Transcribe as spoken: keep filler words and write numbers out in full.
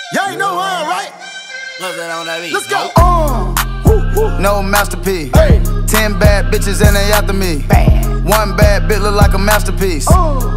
Y'all ain't know who I am, right? What's that on that beat? Let's go. Uh, woo, woo. No masterpiece. Hey. Ten bad bitches and they after me. Bad. One bad bitch look like a masterpiece. Uh.